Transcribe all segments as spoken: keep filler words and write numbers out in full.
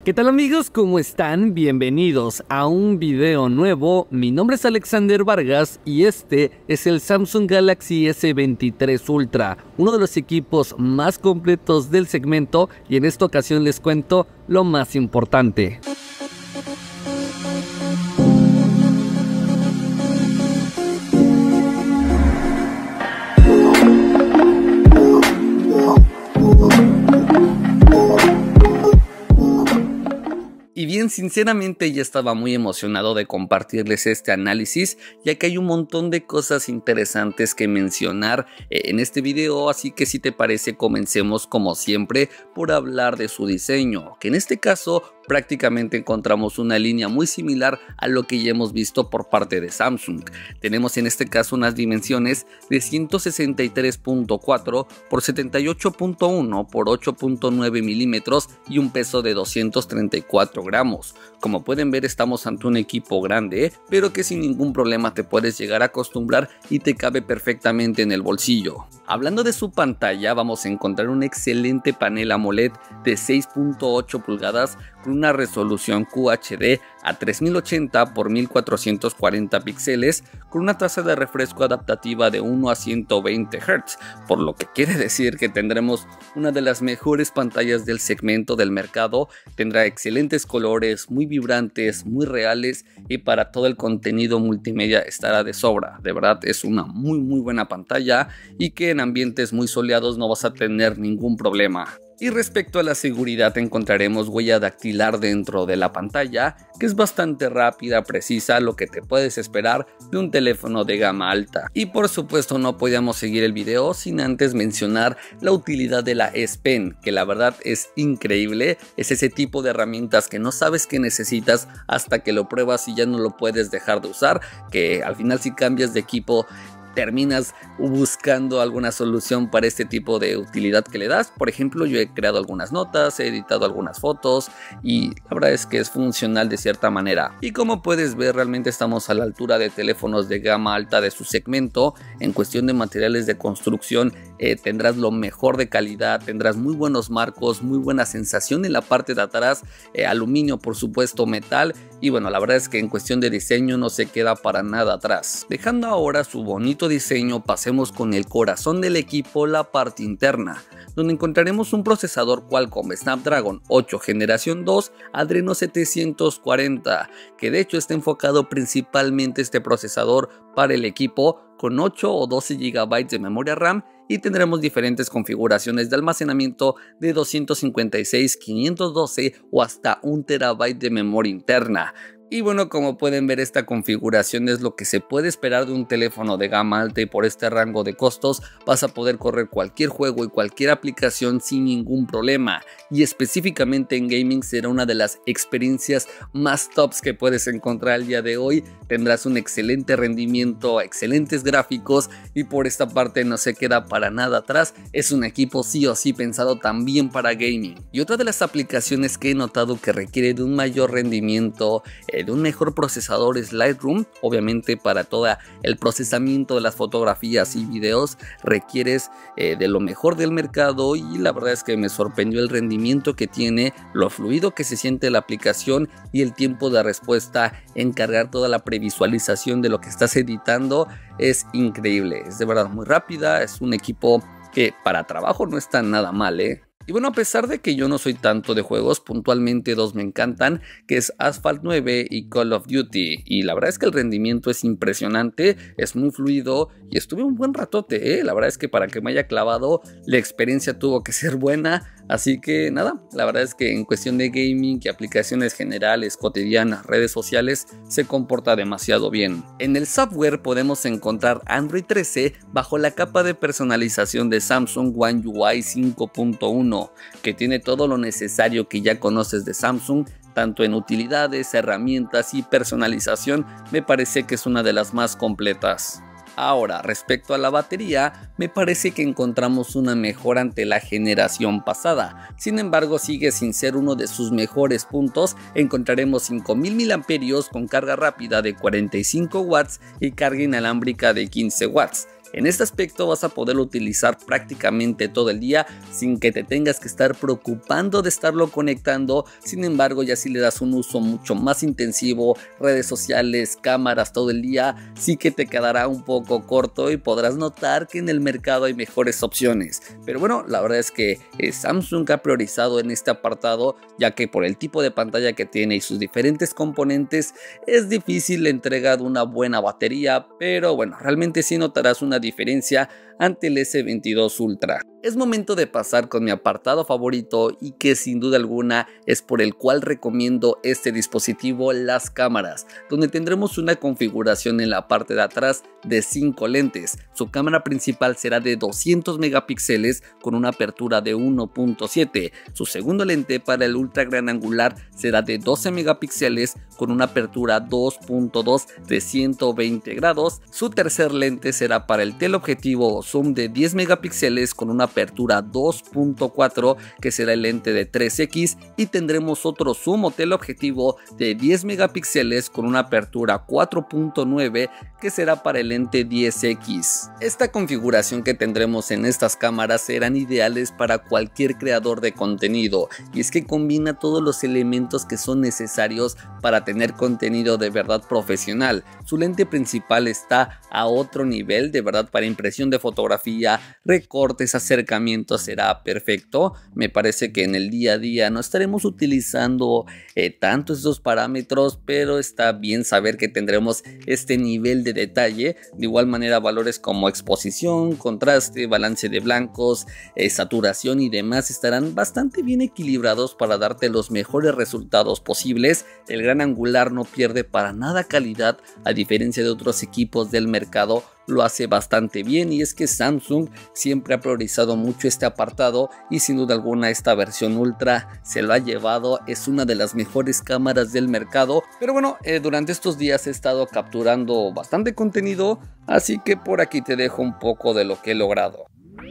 ¿Qué tal amigos? ¿Cómo están? Bienvenidos a un video nuevo. Mi nombre es Alexander Vargas y este es el Samsung Galaxy S veintitrés Ultra, uno de los equipos más completos del segmento, y en esta ocasión les cuento lo más importante. Y bien, sinceramente ya estaba muy emocionado de compartirles este análisis, ya que hay un montón de cosas interesantes que mencionar en este video, así que si te parece comencemos como siempre por hablar de su diseño, que en este caso prácticamente encontramos una línea muy similar a lo que ya hemos visto por parte de Samsung. Tenemos en este caso unas dimensiones de ciento sesenta y tres punto cuatro por setenta y ocho punto uno por ocho punto nueve milímetros y un peso de doscientos treinta y cuatro gramos. Como pueden ver, estamos ante un equipo grande, pero que sin ningún problema te puedes llegar a acostumbrar y te cabe perfectamente en el bolsillo. Hablando de su pantalla, vamos a encontrar un excelente panel AMOLED de seis punto ocho pulgadas con una resolución Q H D a tres mil ochenta por mil cuatrocientos cuarenta píxeles con una tasa de refresco adaptativa de uno a ciento veinte hertz, por lo que quiere decir que tendremos una de las mejores pantallas del segmento del mercado. Tendrá excelentes colores, muy vibrantes, muy reales, y para todo el contenido multimedia estará de sobra. De verdad es una muy muy buena pantalla y que en ambientes muy soleados no vas a tener ningún problema. Y respecto a la seguridad, encontraremos huella dactilar dentro de la pantalla, que es bastante rápida, precisa, lo que te puedes esperar de un teléfono de gama alta. Y por supuesto no podíamos seguir el video sin antes mencionar la utilidad de la S Pen, que la verdad es increíble. Es ese tipo de herramientas que no sabes que necesitas hasta que lo pruebas y ya no lo puedes dejar de usar, que al final si cambias de equipo terminas buscando alguna solución para este tipo de utilidad que le das. Por ejemplo, yo he creado algunas notas, he editado algunas fotos y la verdad es que es funcional de cierta manera. Y como puedes ver, realmente estamos a la altura de teléfonos de gama alta de su segmento. En cuestión de materiales de construcción, eh, tendrás lo mejor de calidad, tendrás muy buenos marcos, muy buena sensación en la parte de atrás, eh, aluminio, por supuesto, metal. Y bueno, la verdad es que en cuestión de diseño no se queda para nada atrás. Dejando ahora su bonito diseño, pasemos con el corazón del equipo, la parte interna, donde encontraremos un procesador Qualcomm Snapdragon ocho generación dos Adreno setecientos cuarenta, que de hecho está enfocado principalmente este procesador para el equipo, con ocho o doce gigabytes de memoria RAM, y tendremos diferentes configuraciones de almacenamiento de doscientos cincuenta y seis, quinientos doce o hasta un terabyte de memoria interna. Y bueno, como pueden ver, esta configuración es lo que se puede esperar de un teléfono de gama alta, y por este rango de costos vas a poder correr cualquier juego y cualquier aplicación sin ningún problema, y específicamente en gaming será una de las experiencias más tops que puedes encontrar al día de hoy. Tendrás un excelente rendimiento, excelentes gráficos, y por esta parte no se queda para nada atrás. Es un equipo sí o sí pensado también para gaming. Y otra de las aplicaciones que he notado que requiere de un mayor rendimiento, de un mejor procesador, es Lightroom. Obviamente para todo el procesamiento de las fotografías y videos requieres eh, de lo mejor del mercado, y la verdad es que me sorprendió el rendimiento que tiene, lo fluido que se siente la aplicación y el tiempo de respuesta en cargar toda la previsualización de lo que estás editando. Es increíble, es de verdad muy rápida, es un equipo que para trabajo no está nada mal, ¿eh? Y bueno, a pesar de que yo no soy tanto de juegos, puntualmente dos me encantan, que es Asphalt nueve y Call of Duty. Y la verdad es que el rendimiento es impresionante, es muy fluido y estuve un buen ratote, ¿eh? La verdad es que para que me haya clavado, la experiencia tuvo que ser buena. Así que nada, la verdad es que en cuestión de gaming y aplicaciones generales, cotidianas, redes sociales, se comporta demasiado bien. En el software podemos encontrar Android trece bajo la capa de personalización de Samsung One U I cinco punto uno, que tiene todo lo necesario que ya conoces de Samsung, tanto en utilidades, herramientas y personalización. Me parece que es una de las más completas. Ahora, respecto a la batería, me parece que encontramos una mejora ante la generación pasada. Sin embargo, sigue sin ser uno de sus mejores puntos. Encontraremos cinco mil miliamperios hora con carga rápida de cuarenta y cinco watts y carga inalámbrica de quince watts. En este aspecto vas a poderlo utilizar prácticamente todo el día sin que te tengas que estar preocupando de estarlo conectando. Sin embargo, ya si le das un uso mucho más intensivo, redes sociales, cámaras todo el día, sí que te quedará un poco corto y podrás notar que en el mercado hay mejores opciones. Pero bueno, la verdad es que eh, Samsung ha priorizado en este apartado, ya que por el tipo de pantalla que tiene y sus diferentes componentes es difícil la entrega de una buena batería, pero bueno, realmente sí notarás una diferencia ante el ese veintidós Ultra. Es momento de pasar con mi apartado favorito y que sin duda alguna es por el cual recomiendo este dispositivo, las cámaras, donde tendremos una configuración en la parte de atrás de cinco lentes. Su cámara principal será de doscientos megapíxeles con una apertura de uno punto siete. Su segundo lente para el ultra gran angular será de doce megapíxeles con una apertura dos punto dos de ciento veinte grados. Su tercer lente será para el teleobjetivo zoom de diez megapíxeles con una apertura dos punto cuatro, que será el lente de tres equis, y tendremos otro zoom o teleobjetivo de diez megapíxeles con una apertura cuatro punto nueve, que será para el lente diez equis. Esta configuración que tendremos en estas cámaras serán ideales para cualquier creador de contenido, y es que combina todos los elementos que son necesarios para tener contenido de verdad profesional. Su lente principal está a otro nivel, de verdad, para impresión de fotografía, recortes, acercamientos, será perfecto. Me parece que en el día a día no estaremos utilizando eh, tanto estos parámetros, pero está bien saber que tendremos este nivel de detalle. De igual manera, valores como exposición, contraste, balance de blancos, eh, saturación y demás estarán bastante bien equilibrados para darte los mejores resultados posibles. El gran angular no pierde para nada calidad, a diferencia de otros equipos del mercado. Lo hace bastante bien, y es que Samsung siempre ha priorizado mucho este apartado y sin duda alguna esta versión Ultra se lo ha llevado. Es una de las mejores cámaras del mercado. Pero bueno, eh, durante estos días he estado capturando bastante contenido, así que por aquí te dejo un poco de lo que he logrado.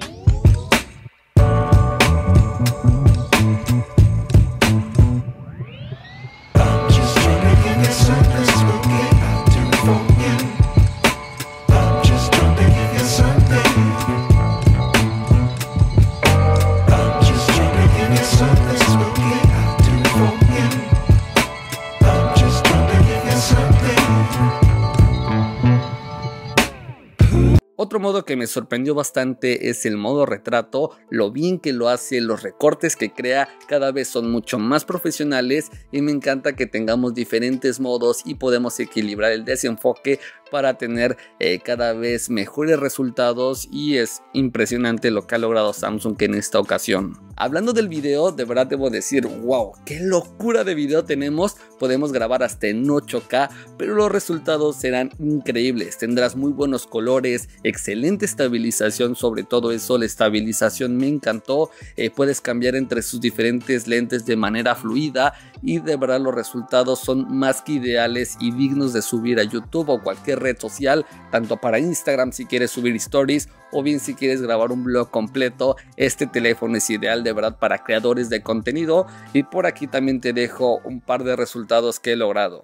Otro modo que me sorprendió bastante es el modo retrato. Lo bien que lo hace, los recortes que crea cada vez son mucho más profesionales, y me encanta que tengamos diferentes modos y podemos equilibrar el desenfoque para tener eh, cada vez mejores resultados, y es impresionante lo que ha logrado Samsung en esta ocasión. Hablando del video, de verdad debo decir, wow, qué locura de video tenemos. Podemos grabar hasta en ocho K, pero los resultados serán increíbles. Tendrás muy buenos colores, excelente estabilización, sobre todo eso, la estabilización me encantó. Eh, puedes cambiar entre sus diferentes lentes de manera fluida, y de verdad los resultados son más que ideales y dignos de subir a YouTube o cualquier red social, tanto para Instagram si quieres subir stories, o bien si quieres grabar un vlog completo. Este teléfono es ideal de verdad para creadores de contenido, y por aquí también te dejo un par de resultados que he logrado.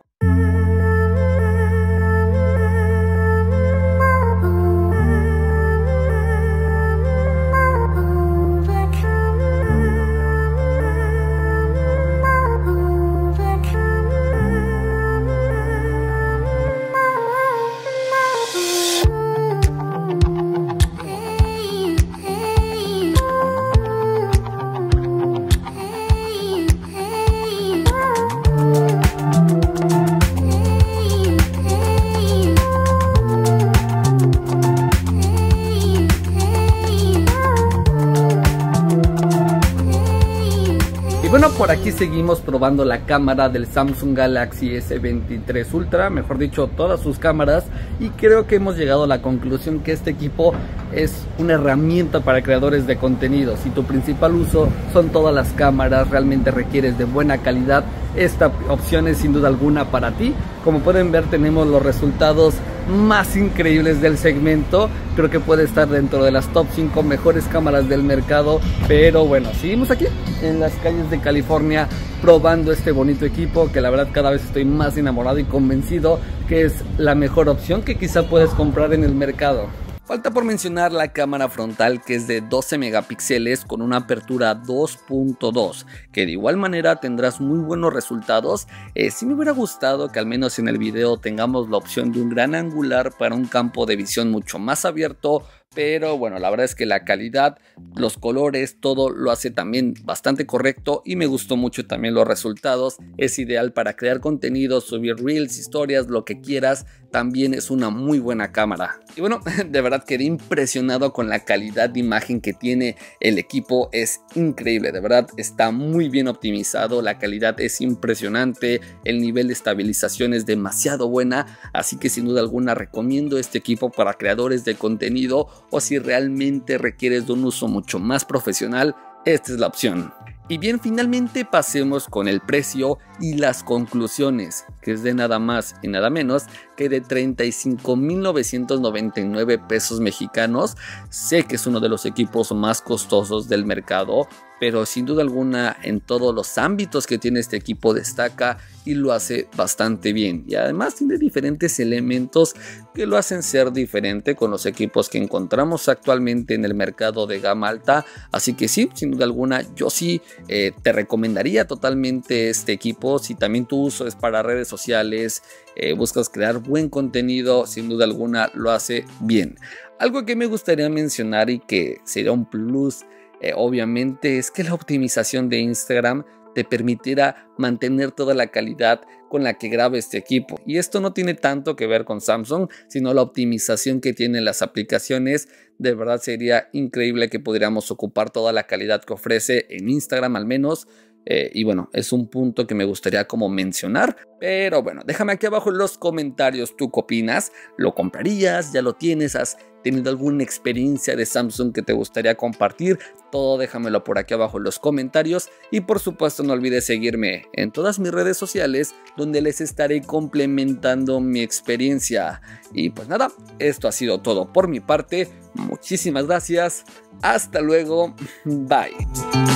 Bueno, por aquí seguimos probando la cámara del Samsung Galaxy ese veintitrés Ultra, mejor dicho, todas sus cámaras, y creo que hemos llegado a la conclusión que este equipo es una herramienta para creadores de contenido. Si tu principal uso son todas las cámaras, realmente requieres de buena calidad, esta opción es sin duda alguna para ti. Como pueden ver, tenemos los resultados más increíbles del segmento. Creo que puede estar dentro de las top cinco mejores cámaras del mercado. Pero bueno, seguimos aquí en las calles de California probando este bonito equipo, que la verdad cada vez estoy más enamorado y convencido que es la mejor opción que quizá puedes comprar en el mercado. Falta por mencionar la cámara frontal, que es de doce megapíxeles con una apertura dos punto dos, que de igual manera tendrás muy buenos resultados. Eh, sí me hubiera gustado que al menos en el video tengamos la opción de un gran angular para un campo de visión mucho más abierto, pero bueno, la verdad es que la calidad, los colores, todo lo hace también bastante correcto y me gustó mucho también los resultados. Es ideal para crear contenido, subir reels, historias, lo que quieras. También es una muy buena cámara. Y bueno, de verdad quedé impresionado con la calidad de imagen que tiene el equipo. Es increíble, de verdad está muy bien optimizado, la calidad es impresionante, el nivel de estabilización es demasiado buena, así que sin duda alguna recomiendo este equipo para creadores de contenido, o si realmente requieres de un uso mucho más profesional, esta es la opción. Y bien, finalmente pasemos con el precio y las conclusiones, que es de nada más y nada menos que de treinta y cinco mil novecientos noventa y nueve pesos mexicanos. Sé que es uno de los equipos más costosos del mercado, pero sin duda alguna en todos los ámbitos que tiene este equipo destaca y lo hace bastante bien, y además tiene diferentes elementos que lo hacen ser diferente con los equipos que encontramos actualmente en el mercado de gama alta. Así que sí, sin duda alguna yo sí eh, te recomendaría totalmente este equipo. Si también tu uso es para redes sociales, eh, buscas crear buen contenido, sin duda alguna lo hace bien. Algo que me gustaría mencionar y que sería un plus, Eh, obviamente, es que la optimización de Instagram te permitirá mantener toda la calidad con la que graba este equipo. Y esto no tiene tanto que ver con Samsung, sino la optimización que tienen las aplicaciones. De verdad sería increíble que pudiéramos ocupar toda la calidad que ofrece en Instagram al menos. Eh, y bueno, es un punto que me gustaría como mencionar. Pero bueno, déjame aquí abajo en los comentarios tú qué opinas. ¿Lo comprarías? ¿Ya lo tienes? ¿Has tenido alguna experiencia de Samsung que te gustaría compartir? Todo déjamelo por aquí abajo en los comentarios. Y por supuesto no olvides seguirme en todas mis redes sociales, donde les estaré complementando mi experiencia. Y pues nada, esto ha sido todo por mi parte. Muchísimas gracias. Hasta luego. Bye.